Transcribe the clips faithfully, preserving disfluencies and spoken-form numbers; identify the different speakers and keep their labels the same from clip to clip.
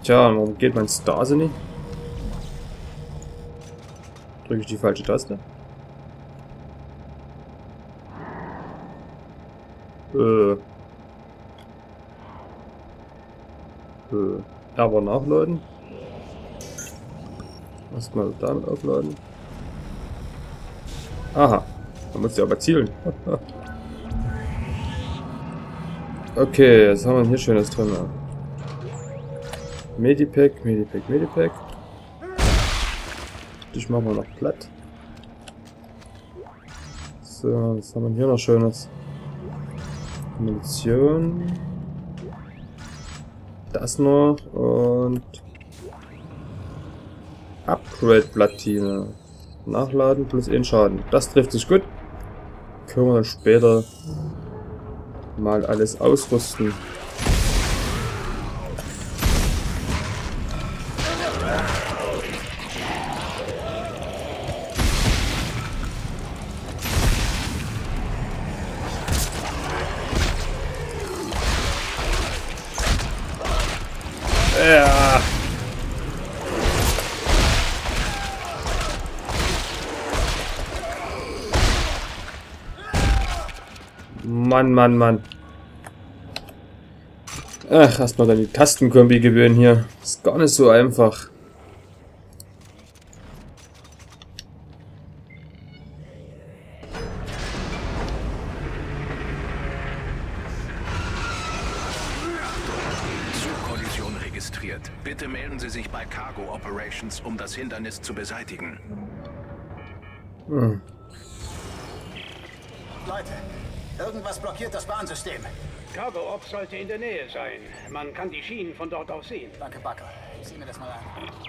Speaker 1: Tja, warum geht mein Stase nicht? Drücke ich die falsche Taste? Äh. Äh. Aber nachladen. Erstmal damit aufladen. Aha. Man muss ja aber zielen. Okay, was haben wir hier Schönes drin? Medipack, Medipack, Medipack. Dich machen wir noch platt. So, was haben wir hier noch Schönes? Munition. Das noch und Upgrade-Platine. Nachladen plus ein Schaden. Das trifft sich gut. Können wir dann später mal alles ausrüsten. Ja. Mann, Mann, Mann. Ach, erstmal dann die Tastenkombi gewöhnen hier. Ist gar nicht so einfach.
Speaker 2: Zugkollision registriert. Bitte melden Sie sich bei Cargo Operations, um das Hindernis zu beseitigen.
Speaker 1: Hm.
Speaker 3: Leute, irgendwas blockiert das Bahnsystem.
Speaker 4: Cargo Ops sollte in der Nähe sein. Man kann die Schienen von dort aus sehen.
Speaker 3: Danke, Bucker. Ich sehe mir das mal an.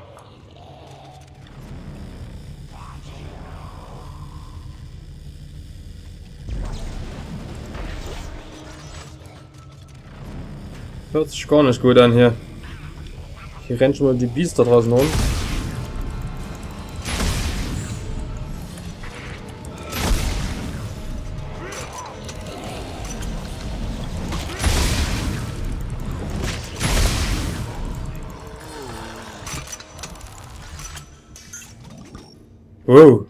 Speaker 1: Hört sich gar nicht gut an hier. Hier rennt schon mal die Biester draußen rum. Wow.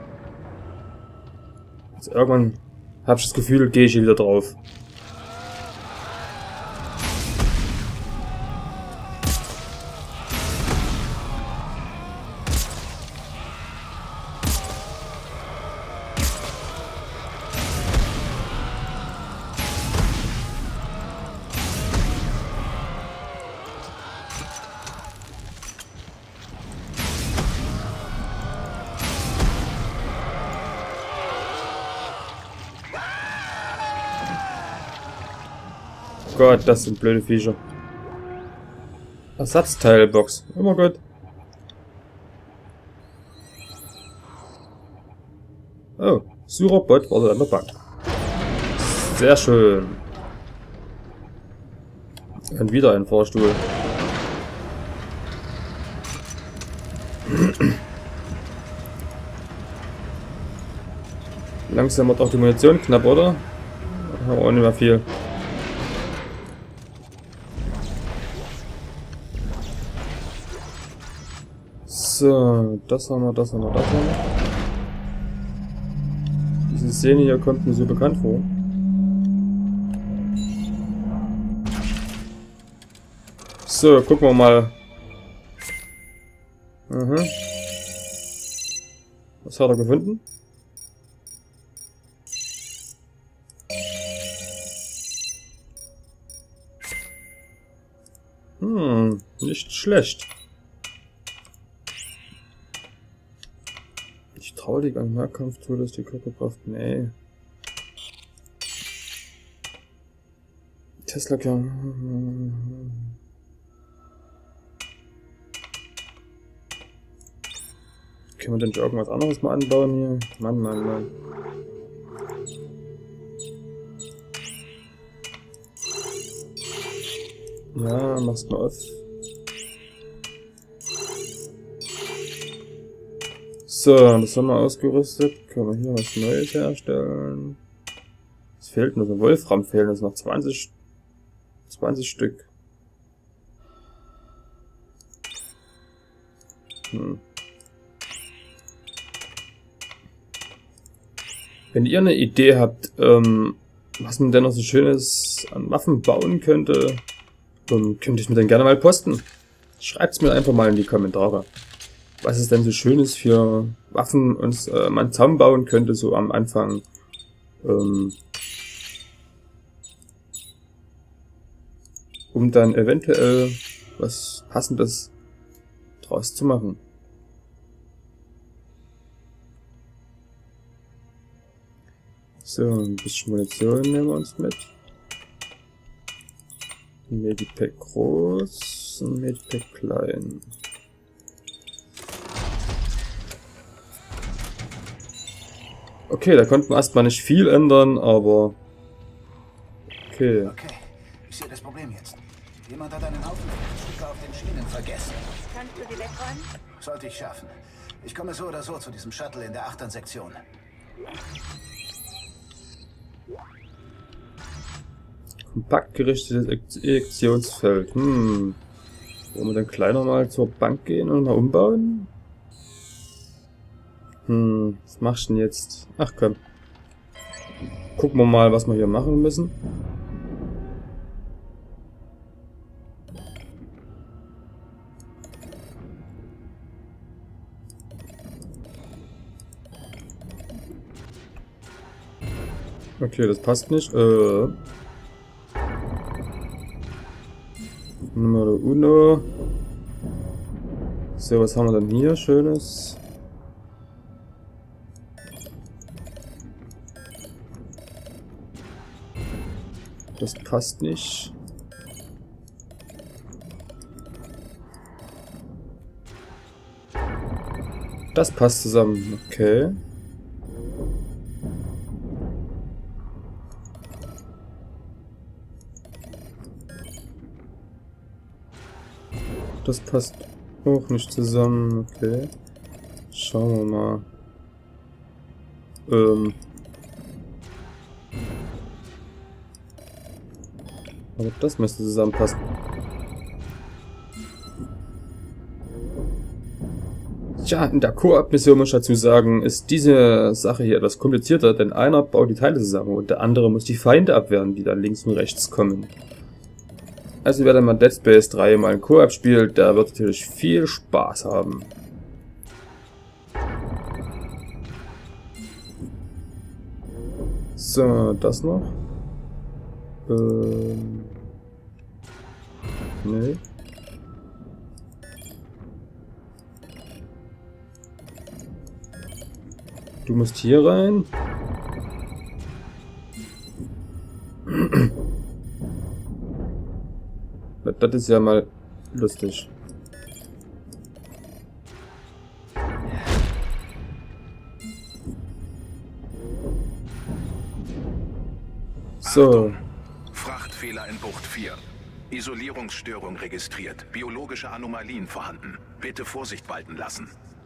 Speaker 1: Jetzt irgendwann habe ich das Gefühl, gehe ich hier wieder drauf. Gott, das sind blöde Viecher. Ersatzteilbox. Immer gut. Oh, Surobot wartet an der Bank. Sehr schön. Und wieder ein Fahrstuhl. Langsam wird auch die Munition knapp, oder? Aber auch nicht mehr viel. So, das haben wir, das haben wir, das haben wir. Diese Szene hier kommt mir so bekannt vor. So, gucken wir mal. Mhm. Was hat er gefunden? Hm, nicht schlecht. Traurig an Nahkampftool ist die Körperkraft. Nee. Tesla kann. Können wir denn irgendwas anderes mal anbauen hier? Mann, Mann, Mann. Ja, mach's mal auf. So, das haben wir ausgerüstet. Können wir hier was Neues herstellen? Es fehlt nur so Wolfram, fehlen uns noch zwanzig, zwanzig Stück. Hm. Wenn ihr eine Idee habt, ähm, was man denn noch so Schönes an Waffen bauen könnte, ähm, könnt ihr es mir dann gerne mal posten. Schreibt es mir einfach mal in die Kommentare, was es denn so Schönes für Waffen uns äh, man zusammenbauen könnte, so am Anfang. Ähm, um dann eventuell was Passendes draus zu machen. So, ein bisschen Munition nehmen wir uns mit. Ein Medipack groß, ein Medipack klein. Okay, da konnten wir erstmal nicht viel ändern, aber... Okay.
Speaker 3: Okay, ich sehe das Problem jetzt. Jemand hat einen Haufen Stücke auf den Schienen vergessen.
Speaker 5: Kannst du die wegräumen?
Speaker 3: Sollte ich schaffen. Ich komme so oder so zu diesem Shuttle in der achten Sektion.
Speaker 1: Kompakt gerichtetes Ejektionsfeld. Hm. Wollen wir dann kleiner mal zur Bank gehen und mal umbauen? Hm, was machst du denn jetzt? Ach komm. Gucken wir mal, was wir hier machen müssen. Okay, das passt nicht. Äh. Numero uno. So, was haben wir denn hier Schönes? Das passt nicht. Das passt zusammen. Okay. Das passt auch nicht zusammen. Okay. Schauen wir mal. Ähm. Aber das müsste zusammenpassen. Tja, in der Koop-Mission muss ich dazu sagen, ist diese Sache hier etwas komplizierter, denn einer baut die Teile zusammen und der andere muss die Feinde abwehren, die dann links und rechts kommen. Also wer dann mal Dead Space drei mal in Koop spielt, der wird natürlich viel Spaß haben. So, das noch. Ähm. Nee. Du musst hier rein. Das ist ja mal lustig. So.
Speaker 2: Frachtfehler in Bucht vier. Isolierungsstörung registriert. Biologische Anomalien vorhanden. Bitte Vorsicht walten lassen.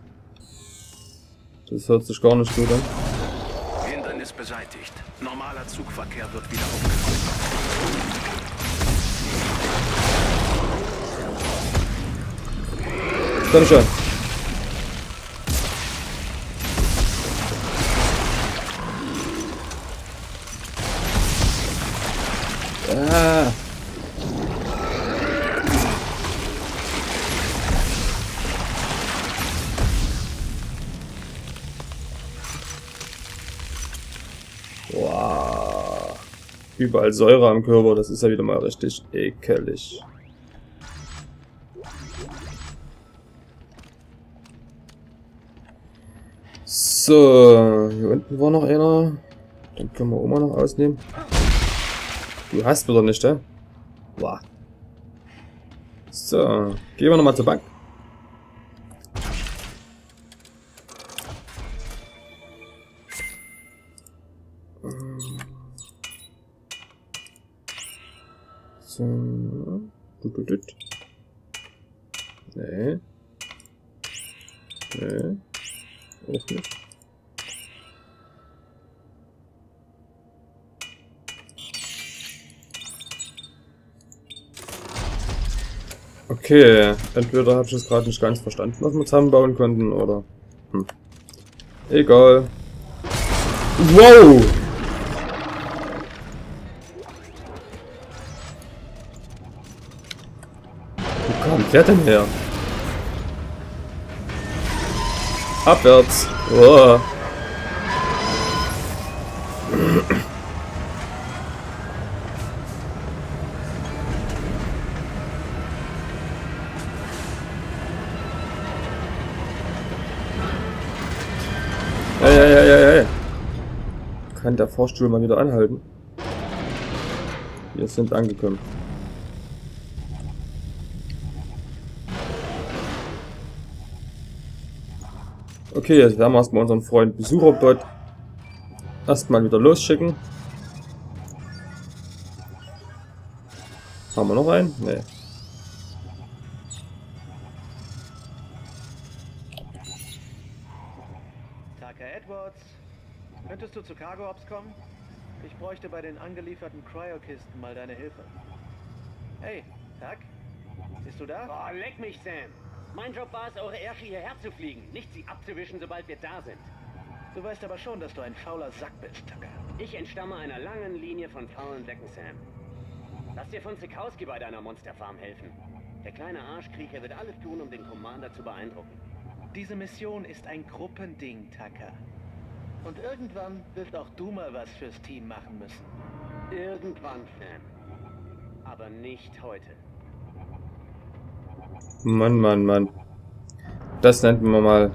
Speaker 1: Das hört sich gar nicht gut an.
Speaker 2: Hindernis beseitigt. Normaler Zugverkehr wird wieder aufgenommen.
Speaker 1: Komm schon. Ah. Wow. Überall Säure am Körper, das ist ja wieder mal richtig ekelig. So, hier unten war noch einer. Den können wir auch mal noch ausnehmen. Du hast wieder nicht, ne? Wow. So, gehen wir nochmal zur Bank. So. Nee. Nee. Auch nicht. Okay, entweder habe ich es gerade nicht ganz verstanden, was wir zusammenbauen konnten, oder... Hm. Egal. Wow! Wo kam der denn her? Abwärts. Oh. Hey, hey, hey, hey, hey. Kann der Fahrstuhl mal wieder anhalten? Wir sind angekommen. Okay, jetzt werden wir erstmal unseren Freund Besucherbot erstmal wieder losschicken. Haben wir noch einen? Nee.
Speaker 5: Tucker Edwards, könntest du zu Cargo Ops kommen? Ich bräuchte bei den angelieferten Cryo-Kisten mal deine Hilfe. Hey, Tuck? Bist du da?
Speaker 4: Oh, leck mich, Sam. Mein Job war es, eure Ärsche hierher zu fliegen, nicht sie abzuwischen, sobald wir da sind.
Speaker 5: Du weißt aber schon, dass du ein fauler Sack bist, Tucker.
Speaker 4: Ich entstamme einer langen Linie von faulen Säcken, Sam. Lass dir von Sikowski bei deiner Monsterfarm helfen. Der kleine Arschkriecher wird alles tun, um den Commander zu beeindrucken.
Speaker 5: Diese Mission ist ein Gruppending, Tucker. Und irgendwann wirst auch du mal was fürs Team machen müssen.
Speaker 4: Irgendwann, Sam. Aber nicht heute.
Speaker 1: Mann, Mann, Mann. Das nennt man mal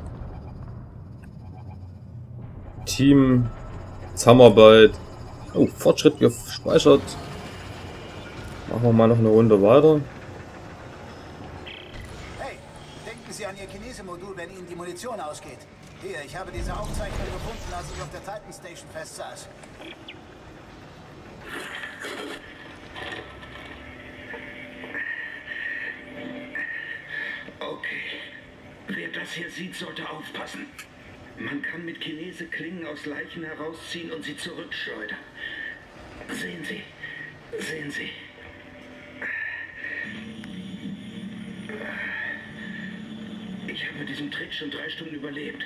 Speaker 1: Team Zusammenarbeit. Oh, Fortschritt gespeichert. Machen wir mal noch eine Runde weiter.
Speaker 3: Hey, denken Sie an Ihr Kinese-Modul, wenn Ihnen die Munition ausgeht. Hier, ich habe diese Aufzeichnung gefunden, als ich auf der Titan Station festsaß.
Speaker 6: Okay. Wer das hier sieht, sollte aufpassen. Man kann mit Kinese Klingen aus Leichen herausziehen und sie zurückschleudern. Sehen Sie. Sehen Sie. Ich habe mit diesem Trick schon drei Stunden überlebt.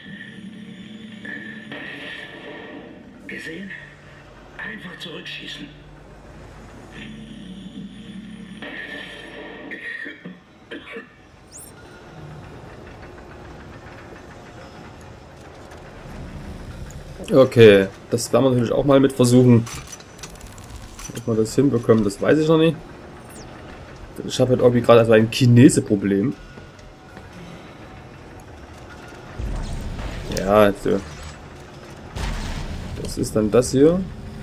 Speaker 6: Gesehen? Einfach zurückschießen.
Speaker 1: Okay, das werden wir natürlich auch mal mit versuchen. Ob wir das hinbekommen, das weiß ich noch nicht. Ich habe halt irgendwie gerade also ein Chinese-Problem. Ja, also. Das ist dann das hier.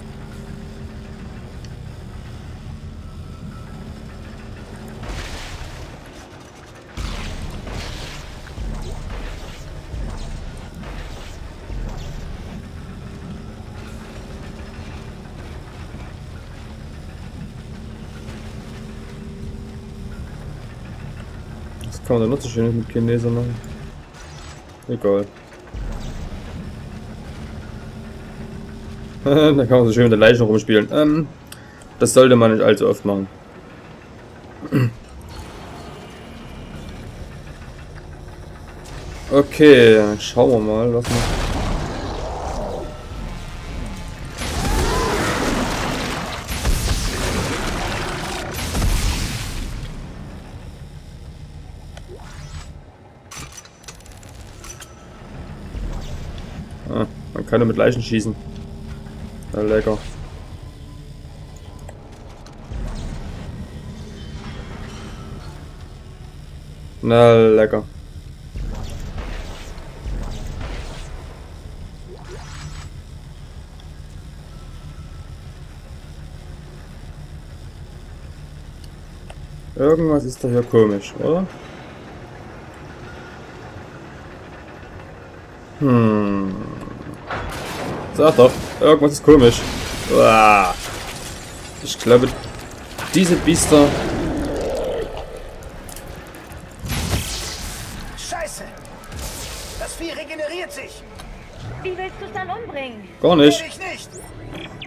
Speaker 1: Das kann man dann noch so schön mit Chinese machen. Egal. Da kann man so schön mit der Leiche rumspielen. Ähm, das sollte man nicht allzu oft machen. Okay, schauen wir mal, was wir... Ah, man kann nur mit Leichen schießen. Ja, lecker. Na, lecker. Irgendwas ist doch hier komisch, oder? Hm. Sag doch, irgendwas ist komisch. Uah. Ich glaube, diese Biester...
Speaker 3: Scheiße! Das Vieh regeneriert sich!
Speaker 7: Wie willst du es dann umbringen?
Speaker 1: Gar nicht.
Speaker 3: Will ich nicht!